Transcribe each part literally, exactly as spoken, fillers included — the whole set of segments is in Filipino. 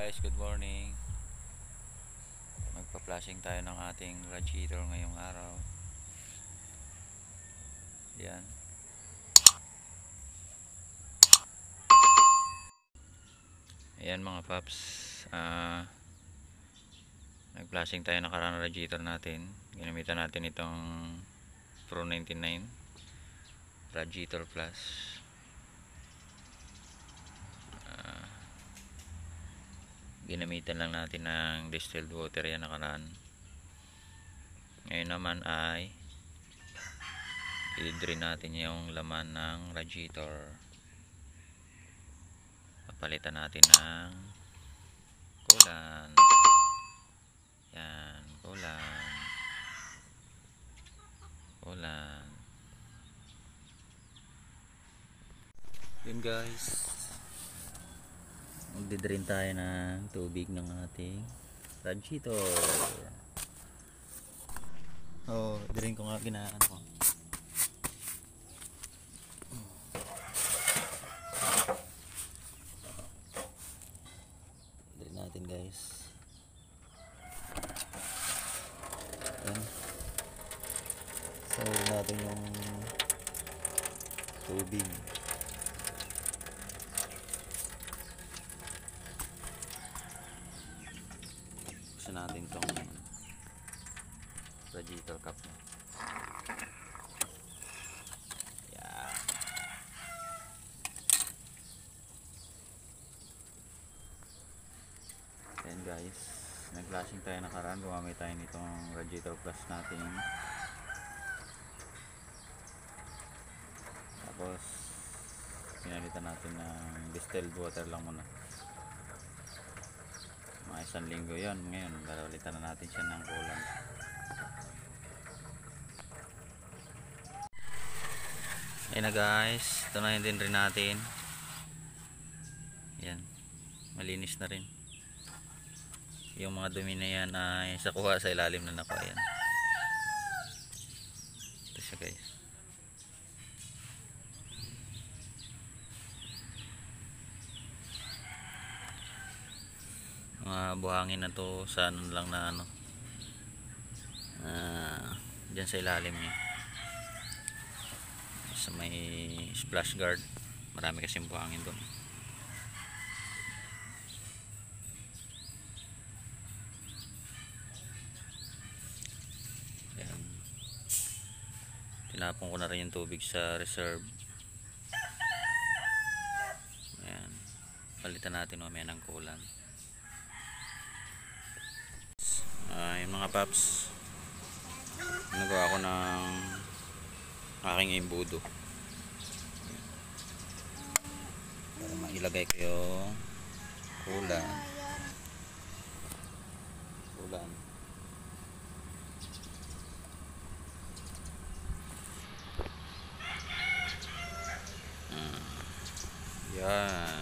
guys, good morning. Magpa-flashing tayo ng ating radiator ngayong araw. Yan. Ayan mga paps. Uh, Nag-flashing tayo ng karang radiator natin. Ginamitan natin itong Pro ninety-nine Radiator Plus. Ginamitan lang natin ng distilled water yan nakaraan. Ngayon naman ay i-drain natin yung laman ng radiator. Papalitan natin ng coolant. Yan, coolant. Coolant. Yun guys, magdidrain tayo ng tubig ng ating radiator. Oh, drain ko nga ginaan ko. Drain natin guys. Yan. So, natin yung tubig. Natin tong radiator cap na. Yan. Then guys, nag-flashing tayo nakaraan, gumamit tayo nitong radiator plus natin. Tapos pinalitan natin ng distilled water lang muna. Mga isang linggo yon. Ngayon lalalitan na natin siya ng coolant. Ayan na guys, ito na din rin natin. Yan, malinis na rin. Yung mga dumi na yan ay sa kuha sa ilalim na nakuha. Yan, ito siya guys. Mga buhangin na to sa ano lang na ano, uh, dyan sa ilalim niya, sa may splash guard. Marami kasing buhangin doon. Ayan. Tinapon ko na rin yung tubig sa reserve. Ayan. Palitan natin mamaya ng coolant. Uh, yung mga paps, nagawa ko ng aking imbudo para mailagay ko yung coolant. Coolant. Uh, yan.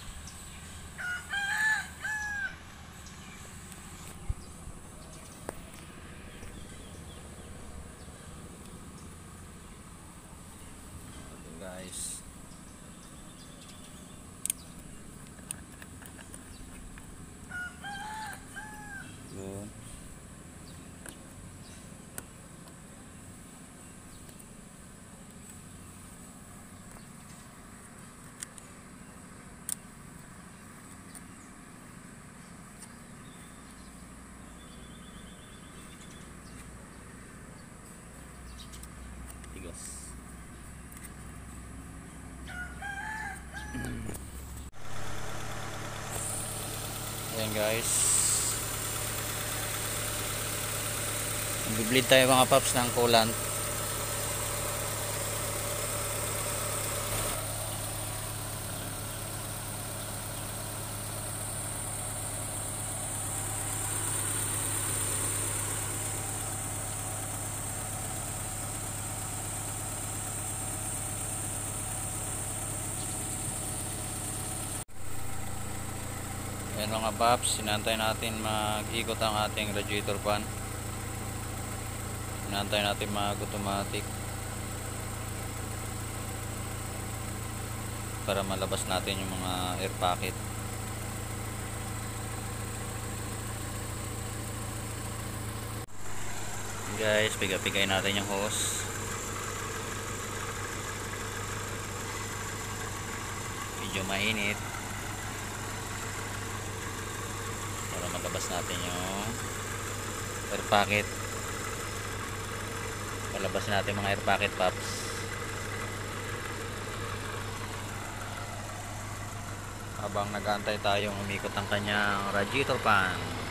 Guys, yun. Tigas. Ayan guys, nag-bleed tayo mga paps ng coolant. Ayan mga paps, sinantay natin mag-ikot ang ating radiator fan. Sinantay natin mag-automatic para malabas natin yung mga air pocket. Guys, pigay-pigay natin yung hose. Medyo mainit para malabas natin yung air pocket. Palabas natin mga air pocket pops. Habang nag-aantay tayong umikot ang kanyang radiator fan.